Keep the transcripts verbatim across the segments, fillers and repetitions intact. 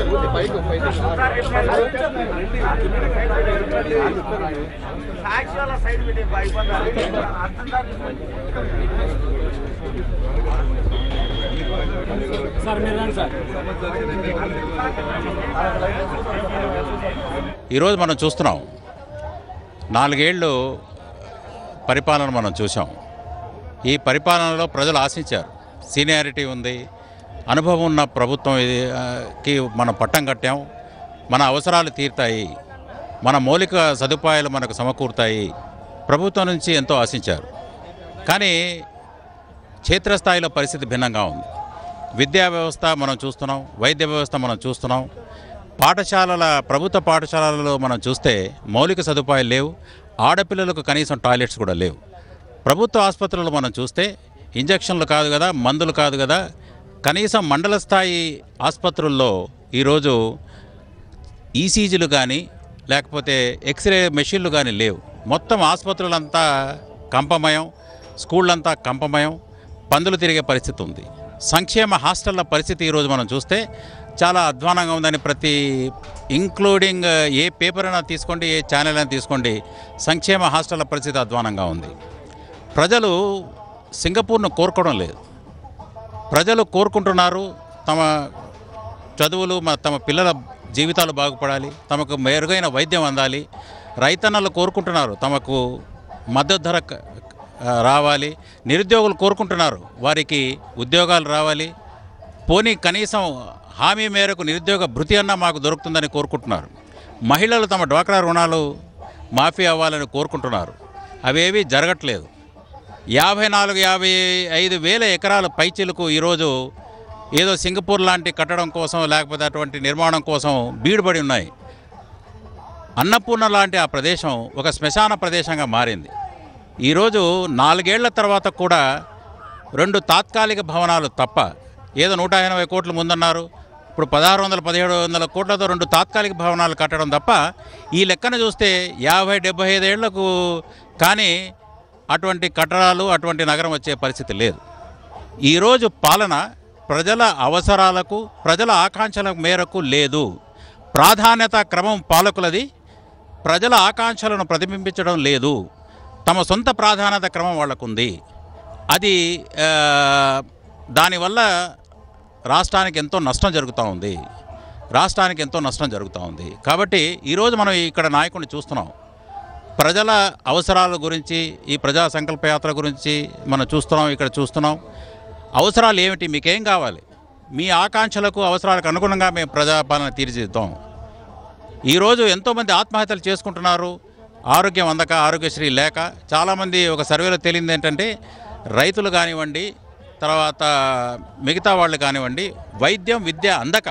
ఈరోజు మనం చూస్తున్నాం, నాలుగేళ్ళు పరిపాలన మనం చూసాం. ఈ పరిపాలనలో ప్రజలు ఆశించారు. సీనియారిటీ ఉంది, అనుభవం ఉన్న ప్రభుత్వంకి మనం పట్టం కట్టాం, మన అవసరాలు తీరుతాయి, మన మౌలిక సదుపాయాలు మనకు సమకూరుతాయి, ప్రభుత్వం నుంచి ఎంతో ఆశించారు. కానీ క్షేత్రస్థాయిలో పరిస్థితి భిన్నంగా ఉంది. విద్యా వ్యవస్థ మనం చూస్తున్నాం, వైద్య వ్యవస్థ మనం చూస్తున్నాం, పాఠశాలల ప్రభుత్వ పాఠశాలలలో మనం చూస్తే మౌలిక సదుపాయాలు లేవు, ఆడపిల్లలకు కనీసం టాయిలెట్స్ కూడా లేవు. ప్రభుత్వ ఆసుపత్రులు మనం చూస్తే ఇంజక్షన్లు కాదు కదా, మందులు కాదు కదా, కనీసం మండల స్థాయి ఆసుపత్రుల్లో ఈరోజు ఈసీజీలు కానీ లేకపోతే ఎక్స్రే మెషిన్లు కానీ లేవు. మొత్తం ఆసుపత్రులంతా కంపమయం, స్కూళ్ళంతా కంపమయం, పందులు తిరిగే పరిస్థితి ఉంది. సంక్షేమ హాస్టళ్ల పరిస్థితి ఈరోజు మనం చూస్తే చాలా అధ్వానంగా ఉందని ప్రతి ఇంక్లూడింగ్ ఏ పేపర్ అయినా తీసుకోండి, ఏ ఛానల్ అయినా తీసుకోండి, సంక్షేమ హాస్టళ్ల పరిస్థితి అధ్వానంగా ఉంది. ప్రజలు సింగపూర్ను కోరుకోవడం లేదు. ప్రజలు కోరుకుంటున్నారు తమ చదువులు, తమ పిల్లల జీవితాలు బాగుపడాలి, తమకు మెరుగైన వైద్యం అందాలి. రైతన్నలు కోరుకుంటున్నారు తమకు మద్దతు ధర రావాలి. నిరుద్యోగులు కోరుకుంటున్నారు వారికి ఉద్యోగాలు రావాలి. పోనీ కనీసం హామీ మేరకు నిరుద్యోగ భృతి అన్నా మాకు దొరుకుతుందని కోరుకుంటున్నారు. మహిళలు తమ డ్వాక్రా రుణాలు మాఫీ అవ్వాలని కోరుకుంటున్నారు. అవేవి జరగట్లేదు. యాభై నాలుగు యాభై ఐదు వేల ఎకరాల పైచిలకు ఈరోజు ఏదో సింగపూర్ లాంటి కట్టడం కోసం లేకపోతే అటువంటి నిర్మాణం కోసం బీడుబడి ఉన్నాయి. అన్నపూర్ణ లాంటి ఆ ప్రదేశం ఒక శ్మశాన ప్రదేశంగా మారింది. ఈరోజు నాలుగేళ్ల తర్వాత కూడా రెండు తాత్కాలిక భవనాలు తప్ప, ఏదో నూట ఎనభై కోట్లు ముందన్నారు, ఇప్పుడు పదహారు వందల పదిహేడు వందల కోట్లతో రెండు తాత్కాలిక భవనాలు కట్టడం తప్ప ఈ లెక్కన చూస్తే యాభై డెబ్బై ఐదేళ్లకు కానీ అటువంటి కట్టడాలు, అటువంటి నగరం వచ్చే పరిస్థితి లేదు. ఈరోజు పాలన ప్రజల అవసరాలకు, ప్రజల ఆకాంక్షల మేరకు లేదు. ప్రాధాన్యత క్రమం పాలకులది, ప్రజల ఆకాంక్షలను ప్రతిబింబించడం లేదు. తమ సొంత ప్రాధాన్యత క్రమం వాళ్లకుంది. అది దానివల్ల రాష్ట్రానికి ఎంతో నష్టం జరుగుతూ ఉంది రాష్ట్రానికి ఎంతో నష్టం జరుగుతూ ఉంది కాబట్టి ఈరోజు మనం ఇక్కడ నాయకుడిని చూస్తున్నాం. ప్రజల అవసరాల గురించి, ఈ ప్రజా సంకల్ప యాత్ర గురించి మనం చూస్తున్నాం. ఇక్కడ చూస్తున్నాం అవసరాలు ఏమిటి, మీకేం కావాలి, మీ ఆకాంక్షలకు అవసరాలకు అనుగుణంగా మేము ప్రజాపాలన తీర్చిదిద్దాం. ఈరోజు ఎంతోమంది ఆత్మహత్యలు చేసుకుంటున్నారు, ఆరోగ్యం అందక, ఆరోగ్యశ్రీ లేక. చాలామంది ఒక సర్వేలో తేలింది ఏంటంటే రైతులు కానివ్వండి, తర్వాత మిగతా వాళ్ళు కానివ్వండి, వైద్యం విద్య అందక,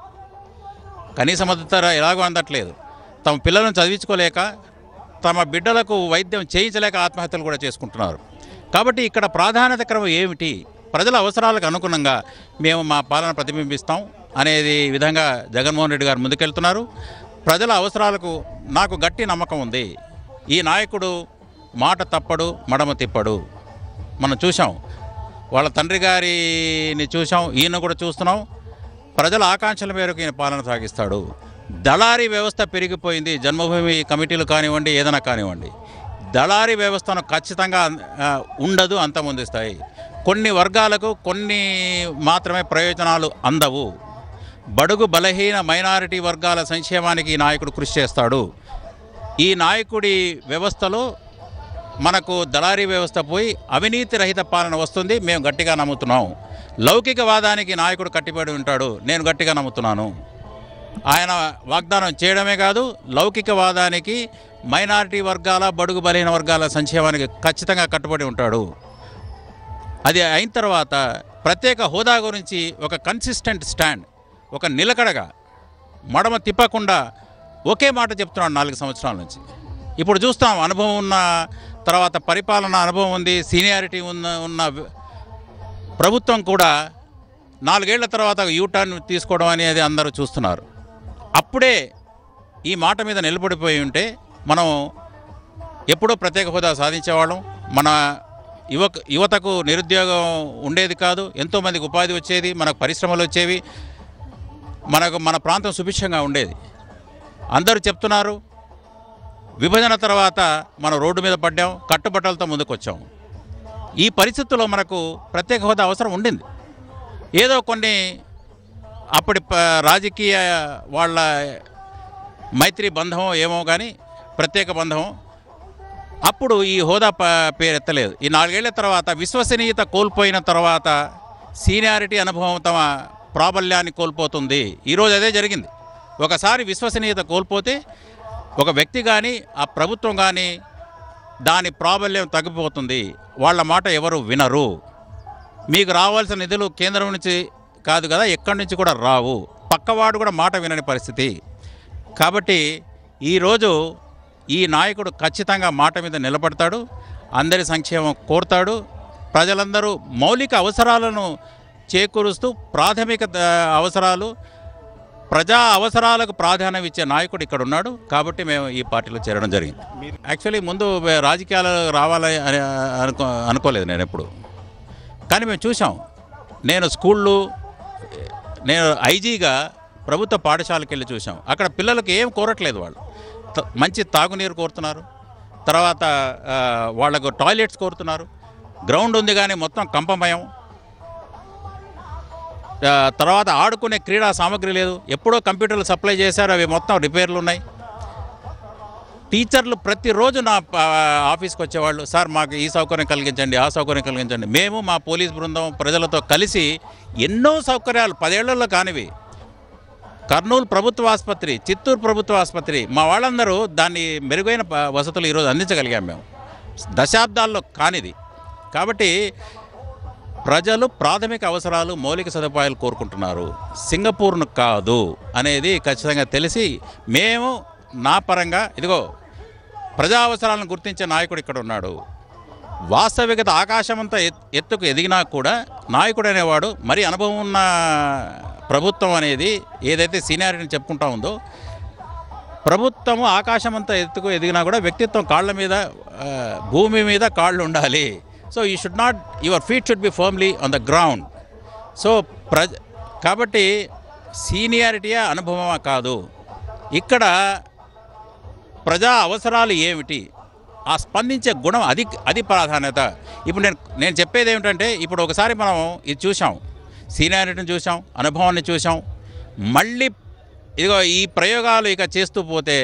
కనీస మద్దతు ధర ఎలాగో అందట్లేదు, తమ పిల్లలను చదివించుకోలేక, తమ బిడ్డలకు వైద్యం చేయించలేక ఆత్మహత్యలు కూడా చేసుకుంటున్నారు. కాబట్టి ఇక్కడ ప్రాధాన్యత క్రమం ఏమిటి, ప్రజల అవసరాలకు అనుగుణంగా మేము మా పాలన ప్రతిబింబిస్తాం అనేది విధంగా జగన్మోహన్ రెడ్డి గారు ముందుకెళ్తున్నారు. ప్రజల అవసరాలకు నాకు గట్టి నమ్మకం ఉంది. ఈ నాయకుడు మాట తప్పడు, మడమ తిప్పడు. మనం చూసాం, వాళ్ళ తండ్రి గారిని చూసాం, ఈయన కూడా చూస్తున్నాం. ప్రజల ఆకాంక్షల మేరకు ఈయన పాలన సాగిస్తాడు. దళారీ వ్యవస్థ పెరిగిపోయింది. జన్మభూమి కమిటీలు కానివ్వండి, ఏదైనా కానివ్వండి, దళారీ వ్యవస్థను ఖచ్చితంగా ఉండదు, అంతమొందిస్తాయి. కొన్ని వర్గాలకు కొన్ని మాత్రమే ప్రయోజనాలు అందవు. బడుగు బలహీన మైనారిటీ వర్గాల సంక్షేమానికి ఈ నాయకుడు కృషి చేస్తాడు. ఈ నాయకుడి వ్యవస్థలో మనకు దళారీ వ్యవస్థ పోయి అవినీతి రహిత పాలన వస్తుంది, మేము గట్టిగా నమ్ముతున్నాం. లౌకికవాదానికి నాయకుడు కట్టిబడి ఉంటాడు, నేను గట్టిగా నమ్ముతున్నాను. ఆయన వాగ్దానం చేయడమే కాదు, లౌకికవాదానికి, మైనారిటీ వర్గాల, బడుగు బలహీన వర్గాల సంక్షేమానికి ఖచ్చితంగా కట్టుబడి ఉంటాడు. అది అయిన తర్వాత ప్రత్యేక హోదా గురించి ఒక కన్సిస్టెంట్ స్టాండ్, ఒక నిలకడగా, మడమ తిప్పకుండా ఒకే మాట చెప్తున్నాడు నాలుగు సంవత్సరాల నుంచి. ఇప్పుడు చూస్తాం, అనుభవం ఉన్న తర్వాత పరిపాలన అనుభవం ఉంది, సీనియారిటీ ఉన్న ఉన్న ప్రభుత్వం కూడా నాలుగేళ్ల తర్వాత యూటర్న్ తీసుకోవడం అనేది అందరూ చూస్తున్నారు. అప్పుడే ఈ మాట మీద నిలబడిపోయి ఉంటే మనం ఎప్పుడో ప్రత్యేక హోదా సాధించేవాళ్ళం. మన యువ యువతకు నిరుద్యోగం ఉండేది కాదు, ఎంతోమందికి ఉపాధి వచ్చేది, మనకు పరిశ్రమలు వచ్చేవి. మనకు మన ప్రాంతం సుభిక్షంగా ఉండేది. అందరూ చెప్తున్నారు విభజన తర్వాత మనం రోడ్డు మీద పడ్డాం, కట్టుబట్టలతో ముందుకు వచ్చాం. ఈ పరిస్థితుల్లో మనకు ప్రత్యేక హోదా అవసరం ఉండింది. ఏదో కొన్ని అప్పటి రాజకీయ వాళ్ళ మైత్రి బంధమో ఏమో కానీ ప్రత్యేక బంధమో అప్పుడు ఈ హోదా పేరెత్తలేదు. ఈ నాలుగేళ్ల తర్వాత విశ్వసనీయత కోల్పోయిన తర్వాత సీనియారిటీ అనుభవం తమ ప్రాబల్యాన్ని కోల్పోతుంది. ఈరోజు అదే జరిగింది. ఒకసారి విశ్వసనీయత కోల్పోతే ఒక వ్యక్తి కానీ ఆ ప్రభుత్వం కానీ దాని ప్రాబల్యం తగ్గిపోతుంది. వాళ్ళ మాట ఎవరు వినరు. మీకు రావాల్సిన నిధులు కేంద్రం నుంచి కాదు కదా, ఎక్కడి నుంచి కూడా రావు. పక్కవాడు కూడా మాట వినని పరిస్థితి. కాబట్టి ఈరోజు ఈ నాయకుడు ఖచ్చితంగా మాట మీద నిలబడతాడు, అందరి సంక్షేమం కోరుతాడు, ప్రజలందరూ మౌలిక అవసరాలను చేకూరుస్తూ ప్రాథమిక అవసరాలు ప్రజా అవసరాలకు ప్రాధాన్యం ఇచ్చే నాయకుడు ఇక్కడ ఉన్నాడు. కాబట్టి మేము ఈ పార్టీలో చేరడం జరిగింది. యాక్చువల్లీ ముందు రాజకీయాలు రావాలని అనుకో అనుకోలేదు నేను ఎప్పుడు. కానీ మేము చూసాం. నేను స్కూళ్ళు నేను ఐజీగా ప్రభుత్వ పాఠశాలకు వెళ్ళి చూసాం. అక్కడ పిల్లలకు ఏం కోరట్లేదు. వాళ్ళు మంచి తాగునీరు కోరుతున్నారు, తర్వాత వాళ్ళకు టాయిలెట్స్ కోరుతున్నారు. గ్రౌండ్ ఉంది కానీ మొత్తం కంపమయం. తర్వాత ఆడుకునే క్రీడా సామగ్రి లేదు. ఎప్పుడో కంప్యూటర్లు సప్లై చేశారు, అవి మొత్తం రిపేర్లు ఉన్నాయి. టీచర్లు ప్రతిరోజు నా ఆఫీస్కి వచ్చేవాళ్ళు, సార్ మాకు ఈ సౌకర్యం కలిగించండి, ఆ సౌకర్యం కలిగించండి. మేము మా పోలీస్ బృందం ప్రజలతో కలిసి ఎన్నో సౌకర్యాలు పదేళ్లలో కానివి, కర్నూలు ప్రభుత్వ ఆసుపత్రి, చిత్తూరు ప్రభుత్వ ఆసుపత్రి, మా వాళ్ళందరూ దాన్ని మెరుగైన వసతులు ఈరోజు అందించగలిగాం మేము, దశాబ్దాల్లో కానిది. కాబట్టి ప్రజలు ప్రాథమిక అవసరాలు మౌలిక సదుపాయాలు కోరుకుంటున్నారు, సింగపూర్ను కాదు అనేది ఖచ్చితంగా తెలిసి మేము నా పరంగా ఇదిగో ప్రజా అవసరాలను గుర్తించే నాయకుడు ఇక్కడ ఉన్నాడు. వాస్తవికత ఆకాశమంతా ఎత్తుకు ఎదిగినా కూడా నాయకుడు అనేవాడు మరి అనుభవం ఉన్న ప్రభుత్వం అనేది ఏదైతే సీనియారిటీని చెప్పుకుంటా ఉందో, ప్రభుత్వము ఆకాశమంతా ఎత్తుకు ఎదిగినా కూడా వ్యక్తిత్వం కాళ్ళ మీద భూమి మీద కాళ్ళు ఉండాలి. So you should not your feet should be firmly on the ground. So ప్రజ కాబట్టి సీనియారిటీయా అనుభవమా కాదు, ఇక్కడ ప్రజా అవసరాలు ఏమిటి, ఆ స్పందించే గుణం అది అది ప్రాధాన్యత. ఇప్పుడు నేను నేను చెప్పేది ఏమిటంటే, ఇప్పుడు ఒకసారి మనం ఇది చూసాం, సీనియారిటీని చూసాం, అనుభవాన్ని చూసాం. మళ్ళీ ఇదిగో ఈ ప్రయోగాలు ఇక చేస్తూ పోతే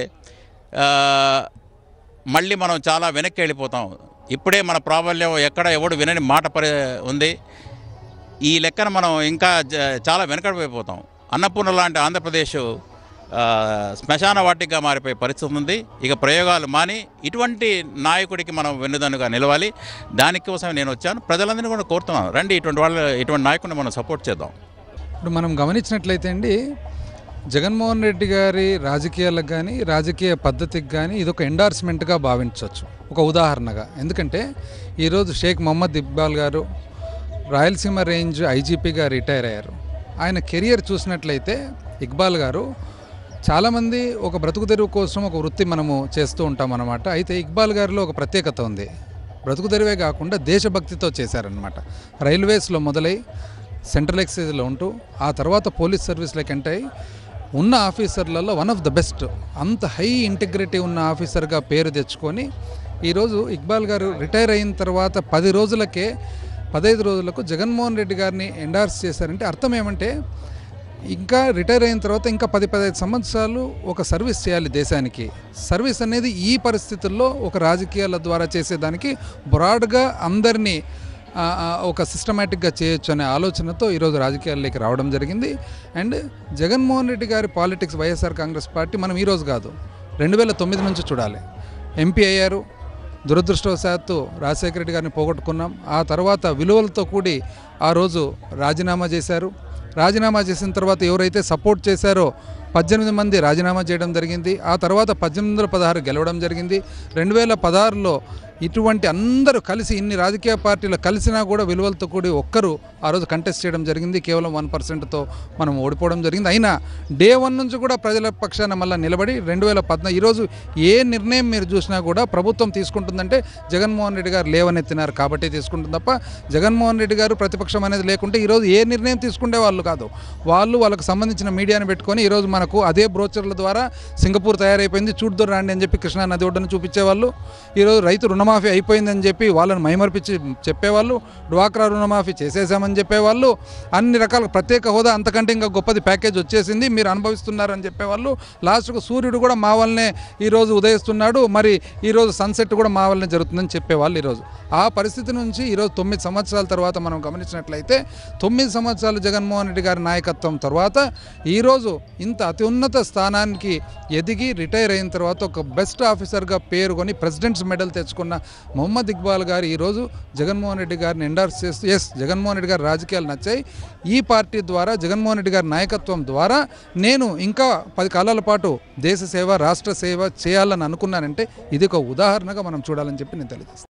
మళ్ళీ మనం చాలా వెనక్కి వెళ్ళిపోతాం. ఇప్పుడే మన ప్రాబల్యం ఎక్కడ ఎవడు వినని మాట పరి ఉంది. ఈ లెక్కన మనం ఇంకా చాలా వెనకడిపోతాం. అన్నపూర్ణ లాంటి ఆంధ్రప్రదేశ్ శ్మశాన వాటిగా మారిపోయే పరిస్థితి ఉంది. ఇక ప్రయోగాలు మాని ఇటువంటి నాయకుడికి మనం వెన్నుదన్నుగా నిలవాలి. దానికోసం నేను వచ్చాను. ప్రజలందరినీ కూడా కోరుతున్నాను, రండి ఇటువంటి వాళ్ళ ఇటువంటి నాయకుడిని మనం సపోర్ట్ చేద్దాం. ఇప్పుడు మనం గమనించినట్లయితే అండి, జగన్మోహన్ రెడ్డి గారి రాజకీయాలకు కానీ రాజకీయ పద్ధతికి కానీ ఇదొక ఎండార్స్మెంట్గా భావించవచ్చు, ఒక ఉదాహరణగా. ఎందుకంటే ఈరోజు షేక్ మొహమ్మద్ ఇక్బాల్ గారు రాయలసీమ రేంజ్ ఐజీపీగా రిటైర్ అయ్యారు. ఆయన కెరియర్ చూసినట్లయితే ఇక్బాల్ గారు చాలామంది ఒక బ్రతుకు తెరువు కోసం ఒక వృత్తి మనము చేస్తూ ఉంటాం అన్నమాట. అయితే ఇక్బాల్ గారిలో ఒక ప్రత్యేకత ఉంది. బ్రతుకు తెరువే కాకుండా దేశభక్తితో చేశారనమాట. రైల్వేస్లో మొదలై సెంట్రల్ ఎక్సైజ్లో ఉంటూ ఆ తర్వాత పోలీస్ సర్వీస్లోకి ఎంటర్ అయ్యి ఉన్న ఆఫీసర్లలో వన్ ఆఫ్ ద బెస్ట్, అంత హై ఇంటిగ్రిటీ ఉన్న ఆఫీసర్గా పేరు తెచ్చుకొని ఈరోజు ఇక్బాల్ గారు రిటైర్ అయిన తర్వాత పది రోజులకే పదహైదు రోజులకు జగన్మోహన్ రెడ్డి గారిని ఎండార్స్ చేశారంటే అర్థం ఏమంటే, ఇంకా రిటైర్ అయిన తర్వాత ఇంకా పది పదహైదు సంవత్సరాలు ఒక సర్వీస్ చేయాలి దేశానికి. సర్వీస్ అనేది ఈ పరిస్థితుల్లో ఒక రాజకీయాల ద్వారా చేసేదానికి బ్రాడ్గా అందరినీ ఒక సిస్టమేటిక్గా చేయొచ్చు అనే ఆలోచనతో ఈరోజు రాజకీయాల్లోకి రావడం జరిగింది. అండ్ జగన్మోహన్ రెడ్డి గారి పాలిటిక్స్, వైఎస్ఆర్ కాంగ్రెస్ పార్టీ మనం ఈరోజు కాదు రెండు వేల తొమ్మిది నుంచి చూడాలి. ఎంపీ అయ్యారు, దురదృష్టవశాత్తు రాజశేఖర రెడ్డి గారిని పోగొట్టుకున్నాం. ఆ తర్వాత విలువలతో కూడి ఆ రోజు రాజీనామా చేశారు. రాజీనామా చేసిన తర్వాత ఎవరైతే సపోర్ట్ చేశారో పద్దెనిమిది మంది రాజీనామా చేయడం జరిగింది. ఆ తర్వాత పద్దెనిమిది వందల పదహారు గెలవడం జరిగింది. రెండు వేల పదహారులో ఇటువంటి అందరూ కలిసి ఇన్ని రాజకీయ పార్టీలు కలిసినా కూడా విలువలతో కూడి ఒక్కరు ఆ రోజు కంటెస్ట్ చేయడం జరిగింది. కేవలం వన్ పర్సెంట్తో మనం ఓడిపోవడం జరిగింది. అయినా డే వన్ నుంచి కూడా ప్రజల పక్షాన మళ్ళీ నిలబడి రెండు వేల పద్నాలుగు ఈరోజు ఏ నిర్ణయం మీరు చూసినా కూడా ప్రభుత్వం తీసుకుంటుందంటే జగన్మోహన్ రెడ్డి గారు లేవనెత్తినారు కాబట్టి తీసుకుంటుంది తప్ప జగన్మోహన్ రెడ్డి గారు ప్రతిపక్షం అనేది లేకుంటే ఈరోజు ఏ నిర్ణయం తీసుకునే వాళ్ళు కాదు. వాళ్ళు వాళ్ళకు సంబంధించిన మీడియాని పెట్టుకొని ఈరోజు మనకు అదే బ్రోచర్ల ద్వారా సింగపూర్ తయారైపోయింది చూడుదూరు రాండి అని చెప్పి కృష్ణా నది ఒడ్డును చూపించేవాళ్ళు. ఈరోజు రైతు రుణమాఫీ అయిపోయిందని చెప్పి వాళ్ళని మైమర్పించి చెప్పేవాళ్ళు. డ్వాక్రా రుణమాఫీ చేసేసామని చెప్పేవాళ్ళు. అన్ని రకాల ప్రత్యేక హోదా అంతకంటే ఇంకా గొప్పది ప్యాకేజ్ వచ్చేసింది మీరు అనుభవిస్తున్నారని చెప్పేవాళ్ళు. లాస్ట్కు సూర్యుడు కూడా మా వల్లనే ఈరోజు ఉదయిస్తున్నాడు, మరి ఈరోజు సన్సెట్ కూడా మా వల్లనే జరుగుతుందని చెప్పేవాళ్ళు. ఈరోజు ఆ పరిస్థితి నుంచి ఈరోజు తొమ్మిది సంవత్సరాల తర్వాత మనం గమనించినట్లయితే తొమ్మిది సంవత్సరాలు జగన్మోహన్ రెడ్డి గారి నాయకత్వం తర్వాత ఈరోజు ఇంత అత్యున్నత స్థానానికి ఎదిగి రిటైర్ అయిన తర్వాత ఒక బెస్ట్ ఆఫీసర్గా పేరుకొని ప్రెసిడెంట్స్ మెడల్ తెచ్చుకున్న మొహమ్మద్ ఇక్బాల్ గారు ఈరోజు జగన్మోహన్ రెడ్డి గారిని ఎండార్స్ చేస్తూ ఎస్ జగన్మోహన్ రెడ్డి గారి రాజకీయాలు నచ్చాయి, ఈ పార్టీ ద్వారా జగన్మోహన్ రెడ్డి గారి నాయకత్వం ద్వారా నేను ఇంకా పది కాలాల పాటు దేశ సేవ రాష్ట్ర సేవ చేయాలని అనుకున్నానంటే ఇది ఒక ఉదాహరణగా మనం చూడాలని చెప్పి నేను తెలియజేస్తాను.